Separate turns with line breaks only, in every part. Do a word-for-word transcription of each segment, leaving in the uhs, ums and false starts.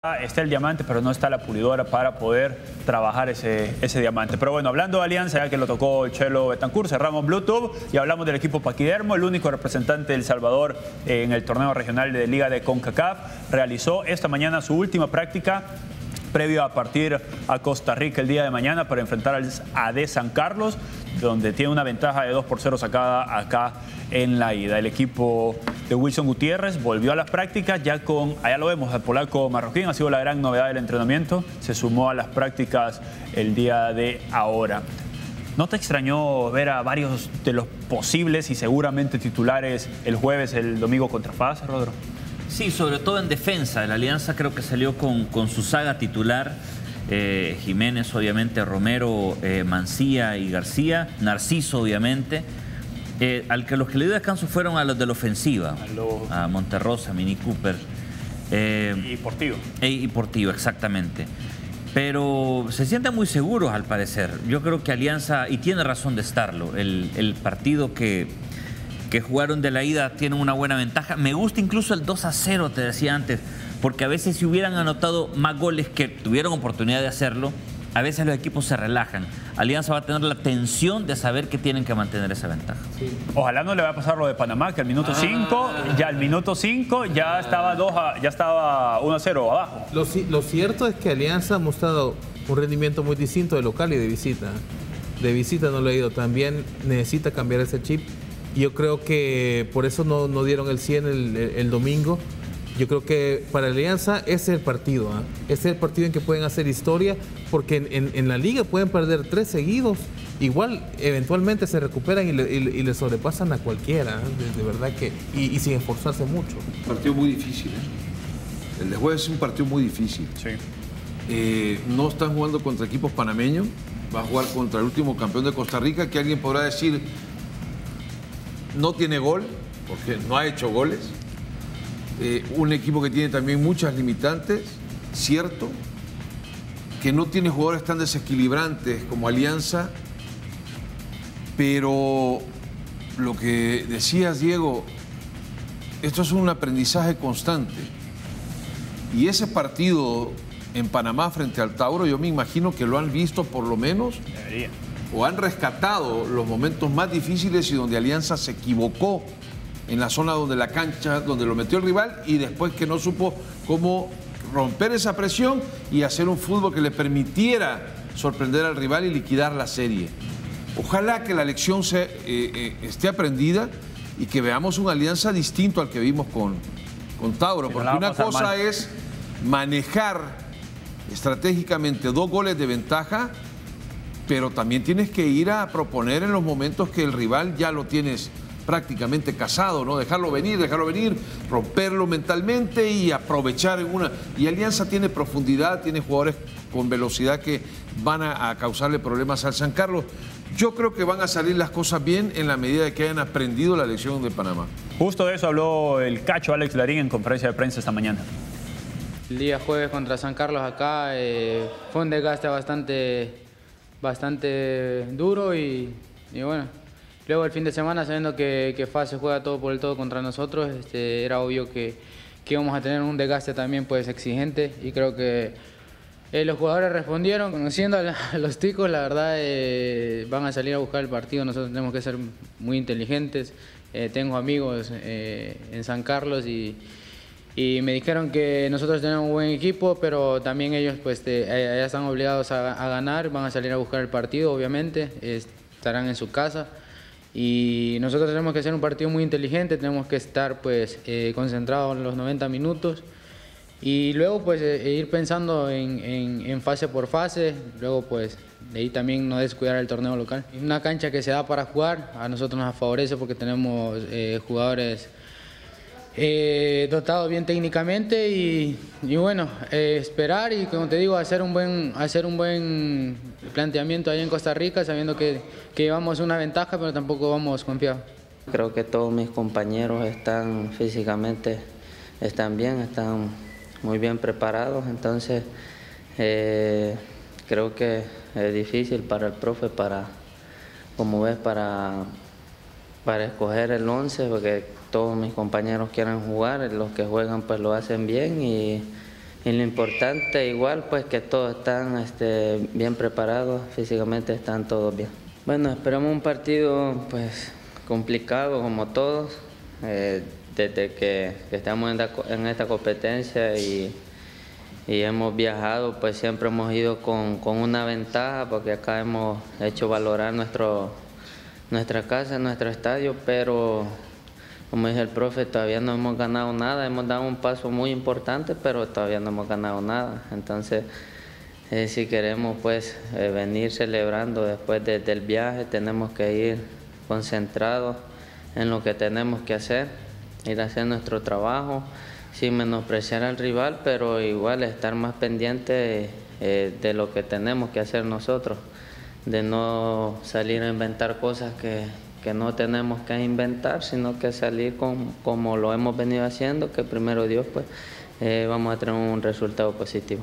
Está el diamante, pero no está la pulidora para poder trabajar ese, ese diamante. Pero bueno, hablando de Alianza, ya que lo tocó el Chelo Betancourt, cerramos Bluetooth y hablamos del equipo Paquidermo, el único representante de El Salvador en el torneo regional de Liga de CONCACAF. Realizó esta mañana su última práctica previo a partir a Costa Rica el día de mañana para enfrentar al A D San Carlos, donde tiene una ventaja de dos por cero sacada acá en la ida. El equipo de Wilson Gutiérrez volvió a las prácticas ya con, allá lo vemos, el polaco marroquín, ha sido la gran novedad del entrenamiento, se sumó a las prácticas el día de ahora. ¿No te extrañó ver a varios de los posibles y seguramente titulares el jueves, el domingo contra F A S, Rodro?
Sí, sobre todo en defensa. La Alianza creo que salió con, con su saga titular. Eh, Jiménez, obviamente, Romero, eh, Mancía y García. Narciso, obviamente. Eh, al que los que le dio descanso fueron a los de la ofensiva. A, los... a Monterrosa, Mini Cooper. Eh,
y Portillo.
E, y Portillo, exactamente. Pero se sienten muy seguros, al parecer. Yo creo que Alianza, y tiene razón de estarlo, el, el partido que... que jugaron de la ida tienen una buena ventaja. Me gusta incluso el dos a cero, te decía antes, porque a veces si hubieran anotado más goles, que tuvieron oportunidad de hacerlo, a veces los equipos se relajan. Alianza va a tener la tensión de saber que tienen que mantener esa ventaja.
Sí. Ojalá no le va a pasar lo de Panamá, que al minuto cinco, ah. ya al minuto cinco ya estaba dos a, ya estaba uno a cero abajo.
Lo, lo cierto es que Alianza ha mostrado un rendimiento muy distinto de local y de visita. De visita no lo ha ido tan bien, necesita cambiar ese chip. Yo creo que por eso no, no dieron el cien el, el, el domingo. Yo creo que para Alianza ese es el partido, ¿eh? Ese es el partido en que pueden hacer historia, porque en, en, en la liga pueden perder tres seguidos. Igual, eventualmente se recuperan y le, y, y le sobrepasan a cualquiera, ¿eh? de, de verdad que, y, y sin esforzarse mucho.
Un partido muy difícil, ¿eh? El de jueves es un partido muy difícil.
Sí.
Eh, no están jugando contra equipos panameños, va a jugar contra el último campeón de Costa Rica, que alguien podrá decir... no tiene gol, porque no ha hecho goles. Eh, un equipo que tiene también muchas limitantes, cierto. Que no tiene jugadores tan desequilibrantes como Alianza. Pero lo que decías, Diego, esto es un aprendizaje constante. Y ese partido en Panamá frente al Tauro, yo me imagino que lo han visto por lo menos.
Debería.
O han rescatado los momentos más difíciles y donde Alianza se equivocó en la zona donde la cancha, donde lo metió el rival y después que no supo cómo romper esa presión y hacer un fútbol que le permitiera sorprender al rival y liquidar la serie. Ojalá que la lección se, eh, eh, esté aprendida y que veamos una Alianza distinto al que vimos con, con Tauro, porque una cosa es manejar estratégicamente dos goles de ventaja, pero también tienes que ir a proponer en los momentos que el rival ya lo tienes prácticamente casado, ¿no? Dejarlo venir, dejarlo venir, romperlo mentalmente y aprovechar en una... Y Alianza tiene profundidad, tiene jugadores con velocidad que van a, a causarle problemas al San Carlos. Yo creo que van a salir las cosas bien en la medida de que hayan aprendido la lección de Panamá.
Justo de eso habló el Cacho Alex Larín en conferencia de prensa esta mañana.
El día jueves contra San Carlos acá eh, fue un desgaste bastante... bastante duro y, y bueno, luego el fin de semana sabiendo que, que F A S se juega todo por el todo contra nosotros, este, era obvio que, que íbamos a tener un desgaste también pues exigente y creo que eh, los jugadores respondieron, conociendo a, la, a los ticos, la verdad eh, van a salir a buscar el partido, nosotros tenemos que ser muy inteligentes, eh, tengo amigos eh, en San Carlos y Y me dijeron que nosotros tenemos un buen equipo, pero también ellos pues de, ya están obligados a, a ganar, van a salir a buscar el partido, obviamente, estarán en su casa. Y nosotros tenemos que hacer un partido muy inteligente, tenemos que estar pues eh, concentrados en los noventa minutos. Y luego pues eh, ir pensando en, en, en fase por fase, luego pues de ahí también no descuidar el torneo local. Una cancha que se da para jugar, a nosotros nos favorece porque tenemos eh, jugadores... Eh, dotado bien técnicamente y, y bueno, eh, esperar y como te digo, hacer un buen, hacer un buen planteamiento allá en Costa Rica, sabiendo que, que llevamos una ventaja, pero tampoco vamos confiados.
Creo que todos mis compañeros están físicamente, están bien, están muy bien preparados, entonces eh, creo que es difícil para el profe, para, como ves, para, para escoger el once, porque todos mis compañeros quieren jugar, los que juegan pues lo hacen bien y, y lo importante igual pues que todos están este, bien preparados, físicamente están todos bien. Bueno, esperamos un partido pues complicado como todos, eh, desde que, que estamos en, la, en esta competencia y, y hemos viajado, pues siempre hemos ido con, con una ventaja, porque acá hemos hecho valorar nuestro, nuestra casa, nuestro estadio, pero como dice el profe, todavía no hemos ganado nada, hemos dado un paso muy importante, pero todavía no hemos ganado nada. Entonces, eh, si queremos pues eh, venir celebrando después de, del viaje, tenemos que ir concentrados en lo que tenemos que hacer, ir a hacer nuestro trabajo, sin menospreciar al rival, pero igual estar más pendiente eh, de lo que tenemos que hacer nosotros, de no salir a inventar cosas que que no tenemos que inventar, sino que salir con, como lo hemos venido haciendo, que primero Dios, pues eh, vamos a tener un resultado positivo.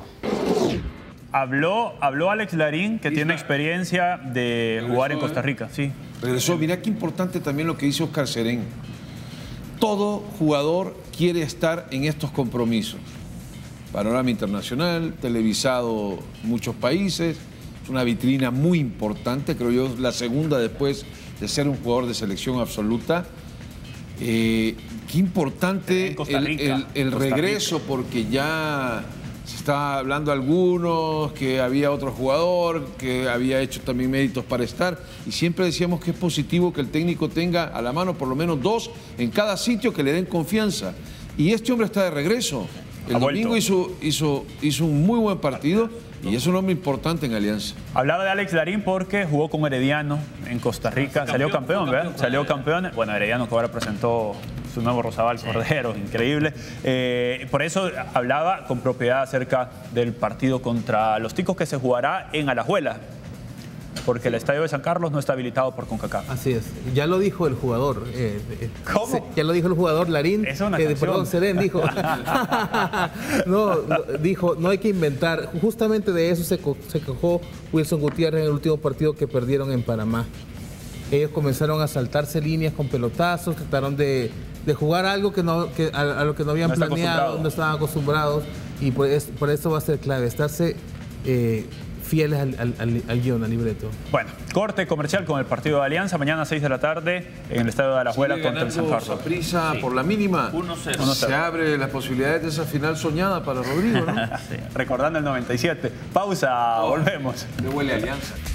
Habló, habló Alex Larín, que tiene experiencia de jugar en Costa Rica. Sí.
Regresó. Mirá qué importante también lo que dice Oscar Serén. Todo jugador quiere estar en estos compromisos. Panorama internacional, televisado en muchos países, es una vitrina muy importante, creo yo, la segunda después de ser un jugador de selección absoluta. Eh, qué importante el, el, el regreso, porque ya se está hablando algunos, que había otro jugador, que había hecho también méritos para estar, y siempre decíamos que es positivo que el técnico tenga a la mano por lo menos dos en cada sitio que le den confianza. Y este hombre está de regreso. El domingo hizo, hizo, hizo un muy buen partido y es un hombre importante en Alianza.
Hablaba de Alex Larín porque jugó con Herediano en Costa Rica. Campeón, salió campeón, ¿verdad? Campeón, salió campeón. Bueno, Herediano que ahora presentó su nuevo Rosabal Cordero, sí. Increíble. Eh, por eso hablaba con propiedad acerca del partido contra los Ticos que se jugará en Alajuela, porque el estadio de San Carlos no está habilitado por CONCACAF.
Así es. Ya lo dijo el jugador. Eh, eh,
¿Cómo?
Ya lo dijo el jugador Larín.
Es una
eh,
canción.
Perdón, Serén dijo. no, no, dijo, no hay que inventar. Justamente de eso se, se quejó Wilson Gutiérrez en el último partido que perdieron en Panamá. Ellos comenzaron a saltarse líneas con pelotazos, trataron de, de jugar algo que no, que, a, a lo que no habían no planeado, no estaban acostumbrados. Y por, es, por eso va a ser clave, estarse... Eh, fieles al, al, al, al guión, al libreto.
Bueno, corte comercial con el partido de Alianza, mañana a seis de la tarde en el estadio de Alajuela contra el San Carlos.
Prisa sí. Por la mínima.
uno cero.
Se abre las posibilidades de esa final soñada para Rodrigo, ¿no?
Sí. Recordando el noventa y siete. Pausa, oh, volvemos.
Le huele a Alianza.